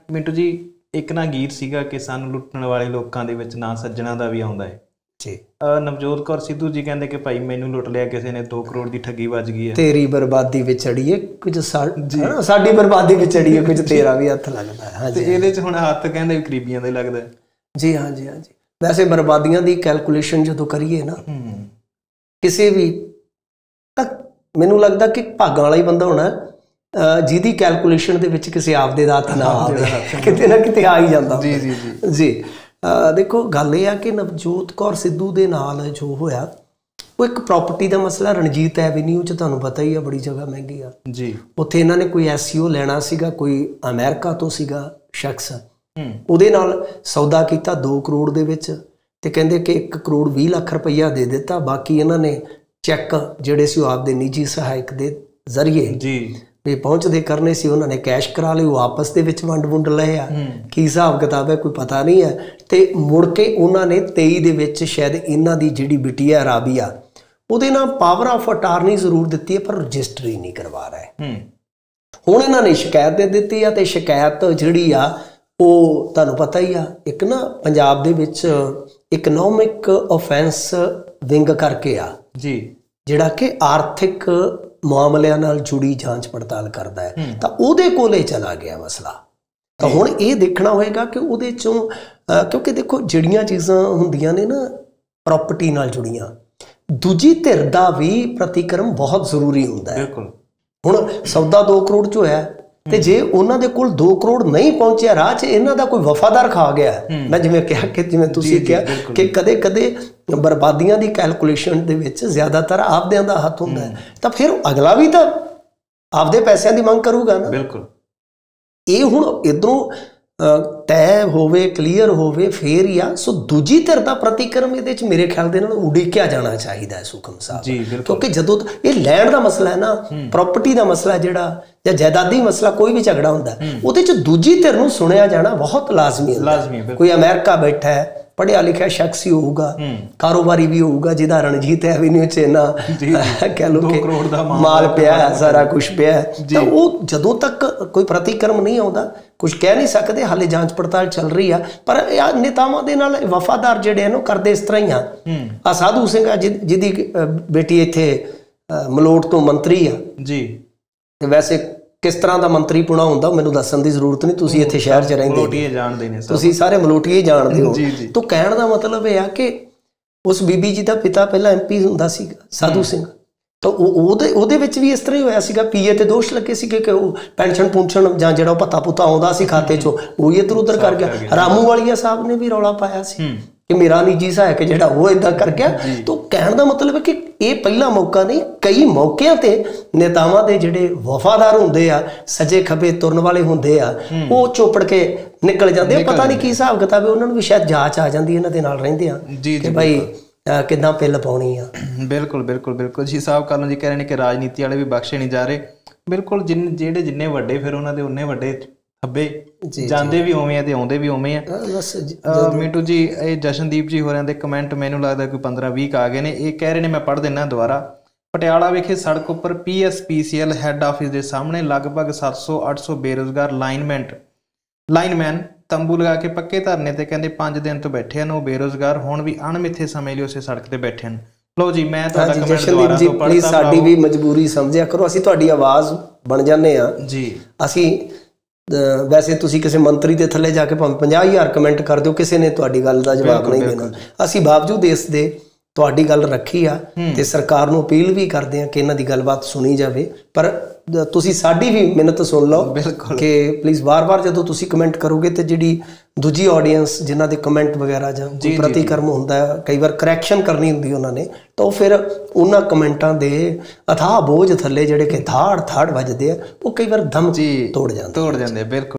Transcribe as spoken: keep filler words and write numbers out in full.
ਮਿੰਟੂ ਜੀ ਇੱਕ ਨਾ ਗੀਤ ਸੀਗਾ ਕਿ ਸਾਨੂੰ ਲੁੱਟਣ ਵਾਲੇ ਲੋਕਾਂ ਦੇ ਵਿੱਚ ਨਾਂ ਸੱਜਣਾ ਦਾ ਵੀ ਆਉਂਦਾ ਹੈ ਜੀ। ਨਵਜੋਤ ਕੌਰ ਸਿੱਧੂ ਜੀ ਕਹਿੰਦੇ ਕਿ ਭਾਈ ਮੈਨੂੰ ਲੁੱਟ ਲਿਆ ਕਿਸੇ ਨੇ, ਦੋ ਕਰੋੜ ਦੀ ਠੱਗੀ ਵੱਜ ਗਈ ਹੈ, ਤੇਰੀ ਬਰਬਾਦੀ ਵਿੱਚ ਅੜੀਏ ਕੁਝ ਸਾਡੀ ਬਰਬਾਦੀ ਵਿੱਚ ਅੜੀਏ ਕੁਝ ਤੇਰਾ ਵੀ ਹੱਥ ਲੱਗਦਾ ਹੈ। ਤੇ ਇਹਦੇ 'ਚ ਹੁਣ ਹੱਥ ਕਹਿੰਦੇ ਵੀ ਗਰੀਬੀਆਂ ਦਾ ਲੱਗਦਾ ਜੀ। ਹਾਂਜੀ ਹਾਂਜੀ, ਵੈਸੇ ਬਰਬਾਦੀਆਂ ਦੀ ਕੈਲਕੂਲੇਸ਼ਨ ਜਦੋਂ ਕਰੀਏ ਨਾ ਕਿਸੇ ਵੀ, ਤਾਂ ਮੈਨੂੰ ਲੱਗਦਾ ਕਿ ਭਾਗਾਂ ਵਾਲਾ ਹੀ ਬੰਦਾ ਹੋਣਾ ਜਿਹਦੀ ਕੈਲਕੂਲੇਸ਼ਨ ਦੇ ਵਿੱਚ ਕਿਸੇ ਆਪਦੇ ਦਾ ਹੱਥ ਨਾ ਆਵੇ, ਕਿਤੇ ਨਾ ਕਿਤੇ ਆ ਹੀ ਜਾਂਦਾ ਜੀ ਜੀ ਜੀ ਜੀ। ਦੇਖੋ ਗੱਲ ਇਹ ਆ ਕਿ ਨਵਜੋਤ ਕੌਰ ਸਿੱਧੂ ਦੇ ਨਾਲ ਜੋ ਹੋਇਆ ਉਹ ਇੱਕ ਪ੍ਰੋਪਰਟੀ ਦਾ ਮਸਲਾ, ਰਣਜੀਤ ਐਵੀਨਿਊ 'ਚ ਤੁਹਾਨੂੰ ਪਤਾ ਹੀ ਆ ਬੜੀ ਜਗ੍ਹਾ ਮਹਿੰਗੀ ਆ ਜੀ। ਉੱਥੇ ਇਹਨਾਂ ਨੇ ਕੋਈ ਐਸ ਈ ਓ ਲੈਣਾ ਸੀਗਾ, ਕੋਈ ਅਮਰੀਕਾ ਤੋਂ ਸੀਗਾ ਸ਼ਖਸ, ਉਹਦੇ ਨਾਲ ਸੌਦਾ ਕੀਤਾ ਦੋ ਕਰੋੜ ਦੇ ਵਿੱਚ, ਤੇ ਕਹਿੰਦੇ ਕਿ ਇੱਕ ਕਰੋੜ ਵੀਹ ਲੱਖ ਰੁਪਈਆ ਦੇ ਦਿੱਤਾ, ਬਾਕੀ ਇਹਨਾਂ ਨੇ ਚੈੱਕ ਜਿਹੜੇ ਸੀ ਉਹ ਆਪਦੇ ਨਿੱਜੀ ਸਹਾਇਕ ਦੇ ਜ਼ਰੀਏ ਜੀ ਵੀ ਪਹੁੰਚਦੇ ਕਰਨੇ ਸੀ, ਉਹਨਾਂ ਨੇ ਕੈਸ਼ ਕਰਾ ਲਏ, ਉਹ ਆਪਸ ਦੇ ਵਿੱਚ ਵੰਡ ਵੁੰਡ ਲਏ ਆ, ਕੀ ਹਿਸਾਬ ਕਿਤਾਬ ਹੈ ਕੋਈ ਪਤਾ ਨਹੀਂ ਹੈ। ਤੇ ਮੁੜ ਕੇ ਉਹਨਾਂ ਨੇ ਤੇਈ ਦੇ ਵਿੱਚ ਸ਼ਾਇਦ ਇਹਨਾਂ ਦੀ ਜਿਹੜੀ ਬਿਟੀਆ ਰਾਬੀਆ ਉਹਦੇ ਨਾਲ ਪਾਵਰ ਆਫ ਅਟਾਰਨੀ ਜ਼ਰੂਰ ਦਿੱਤੀ ਹੈ, ਪਰ ਰਜਿਸਟਰੀ ਨਹੀਂ ਕਰਵਾ ਰਹੇ। ਹੁਣ ਇਹਨਾਂ ਨੇ ਸ਼ਿਕਾਇਤ ਦੇ ਦਿੱਤੀ ਆ, ਤੇ ਸ਼ਿਕਾਇਤ ਜਿਹੜੀ ਆ ਉਹ ਤੁਹਾਨੂੰ ਪਤਾ ਹੀ ਆ, ਇੱਕ ਨਾ ਪੰਜਾਬ ਦੇ ਵਿੱਚ ਇਕਨੋਮਿਕ ਓਫੈਂਸ ਵਿੰਗ ਕਰਕੇ ਆ ਜੀ, ਜਿਹੜਾ ਕਿ ਆਰਥਿਕ ਮਾਮਲਿਆਂ ਨਾਲ ਜੁੜੀ ਜਾਂਚ ਪੜਤਾਲ ਕਰਦਾ ਹੈ, ਤਾਂ ਉਹਦੇ ਕੋਲੇ ਚਲਾ ਗਿਆ ਮਸਲਾ। ਤਾਂ ਹੁਣ ਇਹ ਦੇਖਣਾ ਹੋਏਗਾ ਕਿ ਉਹਦੇ ਚੋਂ, ਕਿਉਂਕਿ ਦੇਖੋ ਜਿਹੜੀਆਂ ਚੀਜ਼ਾਂ ਹੁੰਦੀਆਂ ਨੇ ਨਾ ਪ੍ਰੋਪਰਟੀ ਨਾਲ ਜੁੜੀਆਂ, ਦੂਜੀ ਧਿਰ ਦਾ ਵੀ ਪ੍ਰਤੀਕਰਮ ਬਹੁਤ ਜ਼ਰੂਰੀ ਹੁੰਦਾ ਹੈ। ਹੁਣ ਸੌਦਾ ਦੋ ਕਰੋੜ 'ਚ ਹੋਇਆ, ਤੇ ਜੇ ਉਹਨਾਂ ਦੇ ਕੋਲ ਦੋ ਕਰੋੜ ਨਹੀਂ ਪਹੁੰਚਿਆ, ਰਾਹ 'ਚ ਇਹਨਾਂ ਦਾ ਕੋਈ ਵਫਾਦਾਰ ਖਾ ਗਿਆ, ਮੈਂ ਜਿਵੇਂ ਕਿਹਾ ਕਿ ਜਿਵੇਂ ਤੁਸੀਂ ਕਿਹਾ ਕਿ ਕਦੇ ਕਦੇ ਬਰਬਾਦੀਆਂ ਦੀ ਕੈਲਕੂਲੇਸ਼ਨ ਦੇ ਵਿੱਚ ਜ਼ਿਆਦਾਤਰ ਆਪਦਿਆਂ ਦਾ ਹੱਥ ਹੁੰਦਾ ਹੈ, ਤਾਂ ਫਿਰ ਅਗਲਾ ਵੀ ਤਾਂ ਆਪਦੇ ਪੈਸਿਆਂ ਦੀ ਮੰਗ ਕਰੂਗਾ ਨਾ। ਬਿਲਕੁਲ, ਇਹ ਹੁਣ ਇੱਧਰੋਂ ਤੈਅ ਹੋਵੇ, ਕਲੀਅਰ ਹੋਵੇ, ਫੇਰ ਹੀ ਆ। ਸੋ ਦੂਜੀ ਧਿਰ ਦਾ ਪ੍ਰਤੀਕਰਮ ਇਹਦੇ 'ਚ ਮੇਰੇ ਖਿਆਲ ਦੇ ਨਾਲ ਉਡੀਕਿਆ ਜਾਣਾ ਚਾਹੀਦਾ ਹੈ ਸੁਖਮ ਸਾਹਿਬ, ਕਿਉਂਕਿ ਜਦੋਂ ਇਹ ਲੈਣ ਦਾ ਮਸਲਾ ਹੈ ਨਾ, ਪ੍ਰੋਪਰਟੀ ਦਾ ਮਸਲਾ ਜਿਹੜਾ ਜਾਂ ਜਾਇਦਾਦੀ ਮਸਲਾ, ਕੋਈ ਵੀ ਝਗੜਾ ਹੁੰਦਾ ਉਹਦੇ 'ਚ ਦੂਜੀ ਧਿਰ ਨੂੰ ਸੁਣਿਆ ਜਾਣਾ ਬਹੁਤ ਲਾਜ਼ਮੀ ਹੈ। ਕੋਈ ਅਮਰੀਕਾ ਬੈਠਾ ਹੈ, ਪੜ੍ਹਿਆ ਲਿਖਿਆ ਸ਼ਖਸ ਹੀ ਹੋਊਗਾ, ਕਾਰੋਬਾਰੀ ਵੀ ਹੋਊਗਾ, ਜਿਹਦਾ ਰਣਜੀਤ ਐਵੀਨਿਊ 'ਚ ਇੰਨਾ ਕਹਿ ਲਓ ਕਿ ਮਾਲ ਪਿਆ ਹੈ, ਸਾਰਾ ਕੁਛ ਪਿਆ ਹੈ, ਤਾਂ ਉਹ ਜਦੋਂ ਤੱਕ ਕੋਈ ਪ੍ਰਤੀਕਰਮ ਨਹੀਂ ਆਉਂਦਾ ਕੁਛ ਕਹਿ ਨਹੀਂ ਸਕਦੇ। ਹਾਲੇ ਜਾਂਚ ਪੜਤਾਲ ਚੱਲ ਰਹੀ ਆ, ਪਰ ਯਾਰ ਨੇਤਾਵਾਂ ਦੇ ਨਾਲ ਵਫਾਦਾਰ ਜਿਹੜੇ ਹਨ ਉਹ ਕਰਦੇ ਇਸ ਤਰ੍ਹਾਂ ਹੀ ਆ। ਆ ਸਾਧੂ ਸਿੰਘ ਆ ਜਿਹਦੀ ਬੇਟੀ ਇੱਥੇ ਮਲੋਟ ਤੋਂ ਮੰਤਰੀ ਆ ਜੀ, ਤੇ ਵੈਸੇ ਕਿਸ ਤਰ੍ਹਾਂ ਦਾ ਮੰਤਰੀ ਪੁਣਾ ਹੁੰਦਾ ਮੈਨੂੰ ਦੱਸਣ ਦੀ ਜ਼ਰੂਰਤ ਨਹੀਂ, ਤੁਸੀਂ ਇੱਥੇ ਸ਼ਹਿਰ 'ਚ ਰਹਿੰਦੇ ਜਾਣਦੇ ਨੇ, ਤੁਸੀਂ ਸਾਰੇ ਮਲੋਟੀਏ ਜਾਣਦੇ ਹੋ। ਤਾਂ ਕਹਿਣ ਦਾ ਮਤਲਬ ਇਹ ਆ ਕਿ ਉਸ ਬੀਬੀ ਜੀ ਦਾ ਪਿਤਾ ਪਹਿਲਾਂ ਐਮ ਪੀ ਹੁੰਦਾ ਸੀ ਸਾਧੂ ਸਿੰਘ, ਤਾਂ ਉਹਦੇ ਉਹਦੇ ਵਿੱਚ ਵੀ ਇਸ ਤਰ੍ਹਾਂ ਹੀ ਹੋਇਆ ਸੀਗਾ। ਪੀਏ ਤੇ ਦੋਸ਼ ਲੱਗੇ ਸੀਗੇ ਕਿ ਉਹ ਪੈਨਸ਼ਨ ਪੁੰਸ਼ਨ ਜਾਂ ਜਿਹੜਾ ਉਹ ਭੱਤਾ ਪੁੱਤਾ ਆਉਂਦਾ ਸੀ ਖਾਤੇ 'ਚੋਂ ਉਹ ਹੀ ਇੱਧਰ ਉੱਧਰ ਕਰ ਗਿਆ। ਰਾਮੂ ਵਾਲੀਆ ਸਾਹਿਬ ਨੇ ਵੀ ਰੌਲਾ ਪਾਇਆ ਸੀ ਕਿ ਮੇਰਾ ਨਿੱਜੀ ਸਹਾਇਕ ਜਿਹੜਾ ਉਹ ਏਦਾਂ ਕਰ ਗਿਆ। ਤਾਂ ਕਹਿਣ ਦਾ ਮਤਲਬ ਹੈ ਕਿ ਇਹ ਪਹਿਲਾ ਮੌਕਾ ਨਹੀਂ, ਕਈ ਮੌਕਿਆਂ ਤੇ ਨੇਤਾਵਾਂ ਦੇ ਜਿਹੜੇ ਵਫਾਦਾਰ ਹੁੰਦੇ ਆ, ਸੱਜੇ ਖੱਬੇ ਤੁਰਨ ਵਾਲੇ ਹੁੰਦੇ ਆ, ਉਹ ਚੋਪੜ ਕੇ ਨਿਕਲ ਜਾਂਦੇ ਆ। ਪਤਾ ਨਹੀਂ ਕੀ ਹਿਸਾਬ ਕਿਤਾਬ ਹੈ, ਉਹਨਾਂ ਨੂੰ ਵੀ ਸ਼ਾਇਦ ਜਾਂਚ ਆ ਜਾਂਦੀ ਇਹਨਾਂ ਦੇ ਨਾਲ ਰਹਿੰਦੇ ਆ ਕਿ ਭਾਈ ਕਿੱਦਾਂ ਪਿੱਲ ਪਾਉਣੀ ਆ। ਬਿਲਕੁਲ ਬਿਲਕੁਲ ਬਿਲਕੁਲ ਜੀ। ਸਾਹਿਬ ਕੱਲ੍ਹ ਜੀ ਕਹਿ ਰਹੇ ਨੇ ਕਿ ਰਾਜਨੀਤੀ ਵਾਲੇ ਵੀ ਬਖਸ਼ੇ ਨਹੀਂ ਜਾ ਰਹੇ। ਬਿਲਕੁਲ, ਜਿਨ ਜਿਹੜੇ ਜਿੰਨੇ ਵੱਡੇ ਫਿਰ ਉਹਨਾਂ ਦੇ ਉਨੇ ਵੱਡੇ ਥੱਬੇ, ਜਾਂਦੇ ਵੀ ਉਵੇਂ ਆ ਤੇ ਆਉਂਦੇ ਵੀ ਉਵੇਂ ਆ। ਮਿੰਟੂ ਜੀ, ਇਹ ਜਸ਼ਨਦੀਪ ਜੀ ਹੋਰਾਂ ਦੇ ਕਮੈਂਟ ਮੈਨੂੰ ਲੱਗਦਾ ਕੋਈ ਪੰਦਰਾਂ ਵੀਹ ਆ ਗਏ ਨੇ। ਇਹ ਕਹਿ ਰਹੇ ਨੇ, ਮੈਂ ਪੜ੍ਹ ਦਿੰਦਾ ਦੁਬਾਰਾ। ਪਟਿਆਲਾ ਵਿਖੇ ਸੜਕ ਉੱਪਰ P S P C L head office ਦੇ ਸਾਹਮਣੇ ਲਗਭਗ ਸੱਤ ਸੌ ਅੱਠ ਸੌ ਬੇਰੁਜ਼ਗਾਰ ਲਾਈਨਮੈਂਟ ਲਾਈਨਮੈਨ ਤੰਬੂ ਲਗਾ ਕੇ ਪੱਕੇ ਧਰਨੇ ਤੇ ਕਹਿੰਦੇ ਪੰਜ ਦਿਨ ਤੋਂ ਬੈਠੇ ਹਨ। ਉਹ ਬੇਰੁਜ਼ਗਾਰ ਹੁਣ ਵੀ ਅਣਮਿੱਥੇ ਸਮੇਂ ਲਈ ਉਸੇ ਸੜਕ ਤੇ ਬੈਠੇ ਹਨ। ਲਓ ਜੀ, ਮੈਂ ਤੁਹਾਡਾ ਕਮੈਂਟ ਦੁਬਾਰਾ ਤੋਂ ਪੜ੍ਹਦਾ। ਸਾਡੀ ਵੀ ਮਜਬੂਰੀ ਸਮਝਿਆ ਕਰੋ, ਅਸੀਂ ਤੁਹਾਡੀ ਆਵਾਜ਼ ਬਣ ਜਾਂਦੇ ਹਾਂ ਜੀ। ਅਸੀਂ ਵੈਸੇ ਤੁਸੀਂ ਕਿਸੇ ਮੰਤਰੀ ਦੇ ਥੱਲੇ ਜਾ ਕੇ ਭਾਵੇਂ ਪੰਜਾਹ ਹਜ਼ਾਰ ਕਮੈਂਟ ਕਰ ਦਿਓ, ਕਿਸੇ ਨੇ ਤੁਹਾਡੀ ਗੱਲ ਦਾ ਜਵਾਬ ਨਹੀਂ ਦੇਣਾ। ਅਸੀਂ ਬਾਵਜੂਦ ਇਸ ਦੇ ਤੁਹਾਡੀ ਗੱਲ ਰੱਖੀ ਆ, ਤੇ ਸਰਕਾਰ ਨੂੰ ਅਪੀਲ ਵੀ ਕਰਦੇ ਹਾਂ ਕਿ ਇਹਨਾਂ ਦੀ ਗੱਲਬਾਤ ਸੁਣੀ ਜਾਵੇ। ਪਰ ਤੁਸੀਂ ਸਾਡੀ ਵੀ ਮਿਹਨਤ ਸੁਣ ਲਓ ਕਿ ਪਲੀਜ਼ ਵਾਰ ਵਾਰ ਜਦੋਂ ਤੁਸੀਂ ਕਮੈਂਟ ਕਰੋਗੇ ਤੇ ਜਿਹੜੀ ਦੂਜੀ ਆਡੀਅੰਸ ਜਿਨ੍ਹਾਂ ਦੇ ਕਮੈਂਟ ਵਗੈਰਾ ਜਾਂ ਕੋਈ ਪ੍ਰਤੀਕਰਮ ਹੁੰਦਾ, ਕਈ ਵਾਰ ਕਰੈਕਸ਼ਨ ਕਰਨੀ ਹੁੰਦੀ ਉਹਨਾਂ ਨੇ, ਤਾਂ ਉਹ ਫਿਰ ਉਹਨਾਂ ਕਮੈਂਟਾਂ ਦੇ ਅਥਾਹ ਬੋਝ ਥੱਲੇ ਜਿਹੜੇ ਕਿ ਥਾੜ ਥਾੜ ਵੱਜਦੇ ਆ, ਉਹ ਕਈ ਵਾਰ ਦਮ ਤੋੜ ਜਾਂਦੇ ਤੋੜ ਜਾਂਦੇ ਬਿਲਕੁਲ।